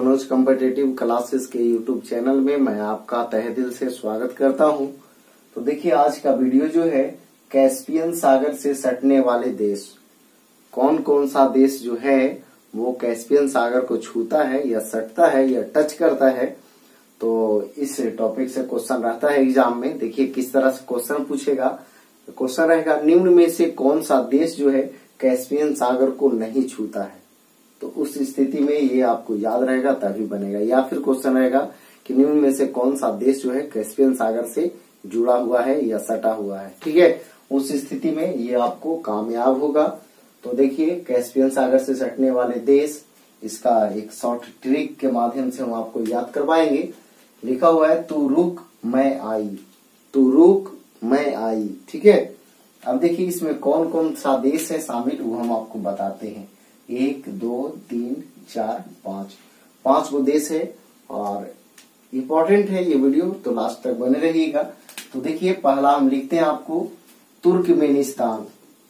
Manoj competitive classes के YouTube channel में मैं आपका तहे दिल से स्वागत करता हूं। तो देखिए आज का वीडियो जो है कैस्पियन सागर से सटने वाले देश, कौन कौन सा देश जो है वो कैस्पियन सागर को छूता है या सटता है या टच करता है। तो इस टॉपिक से क्वेश्चन रहता है एग्जाम में। देखिए किस तरह से क्वेश्चन पूछेगा। क्वेश्चन रहेगा निम्न में से कौन सा देश जो है कैस्पियन सागर को नहीं छूता है। तो उस स्थिति में ये आपको याद रहेगा तभी बनेगा। या फिर क्वेश्चन रहेगा कि निम्न में से कौन सा देश जो है कैस्पियन सागर से जुड़ा हुआ है या सटा हुआ है। ठीक है, उस स्थिति में ये आपको कामयाब होगा। तो देखिए कैस्पियन सागर से सटने वाले देश, इसका एक शॉर्ट ट्रिक के माध्यम से हम आपको याद करवाएंगे। लिखा हुआ है तू रुक मैं आई, तू रुक मैं आई। ठीक है, अब देखिए इसमें कौन कौन सा देश है शामिल वो हम आपको बताते हैं। 1 2 3 4 5 गो देश है और इम्पोर्टेंट है ये वीडियो, तो लास्ट तक बने रहिएगा। तो देखिए पहला हम लिखते हैं आपको तुर्कमेनिस्तान,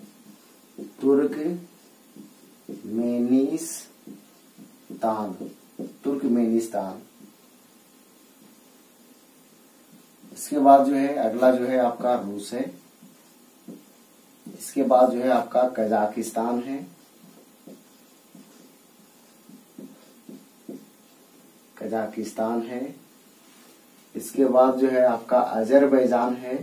तुर्कमेनिस्तान। इसके बाद जो है अगला जो है आपका रूस है। इसके बाद जो है आपका कजाकिस्तान है। कजाकिस्तान है। इसके बाद जो है आपका अजरबैजान है,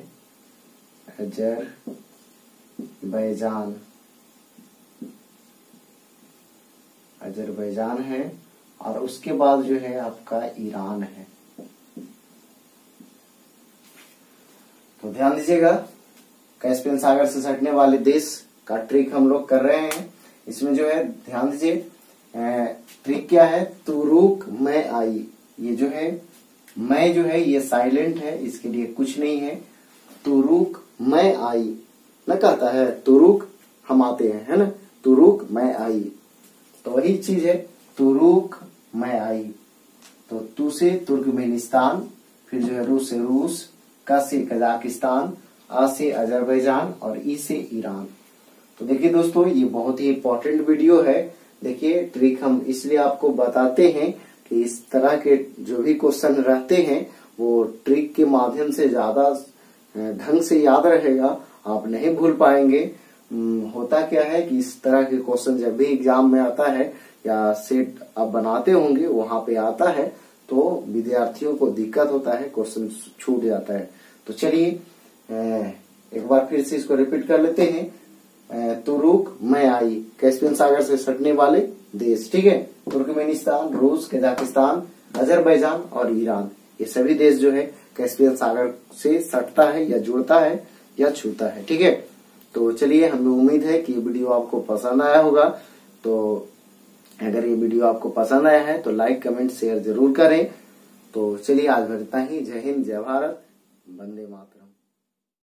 अजरबैजान है। और उसके बाद जो है आपका ईरान है। तो ध्यान दीजिएगा कैस्पियन सागर से सटने वाले देश का ट्रिक हम लोग कर रहे हैं। इसमें जो है ध्यान दीजिए ट्रिक क्या है, तू रुक मैं आई। ये जो है मैं जो है ये साइलेंट है, इसके लिए कुछ नहीं है। तू रुक मैं आई न कहता है, तू रुक हम आते हैं, है ना। तू रुक मैं आई, तो वही चीज है तू रुक मैं आई। तो तू से तुर्कमेनिस्तान, फिर जो है रूस से रूस, का से कजाकिस्तान, आ से अजरबैजान और ई से ईरान। तो देखिए दोस्तों ये बहुत ही इंपॉर्टेंट वीडियो है। देखिए ट्रिक हम इसलिए आपको बताते हैं कि इस तरह के जो भी क्वेश्चन रहते हैं वो ट्रिक के माध्यम से ज्यादा ढंग से याद रहेगा, आप नहीं भूल पाएंगे। होता क्या है कि इस तरह के क्वेश्चन जब भी एग्जाम में आता है या सेट आप बनाते होंगे वहां पे आता है तो विद्यार्थियों को दिक्कत होता है, क्वेश्चन छूट जाता है। तो चलिए एक बार फिर से इसको रिपीट कर लेते हैं। तू रुक मैं आई, कैस्पियन सागर से सटने वाले देश। ठीक है, तुर्कमेनिस्तान, रूस, कजाकिस्तान, अजरबैजान और ईरान, ये सभी देश जो है कैस्पियन सागर से सटता है या जुड़ता है या छूता है। ठीक है, तो चलिए हमें उम्मीद है कि ये वीडियो आपको पसंद आया होगा। तो अगर ये वीडियो आपको पसंद आया है तो लाइक कमेंट शेयर जरूर करें। तो चलिए आज भर इतना ही। जय हिंद, जय भारत, वंदे मातरम।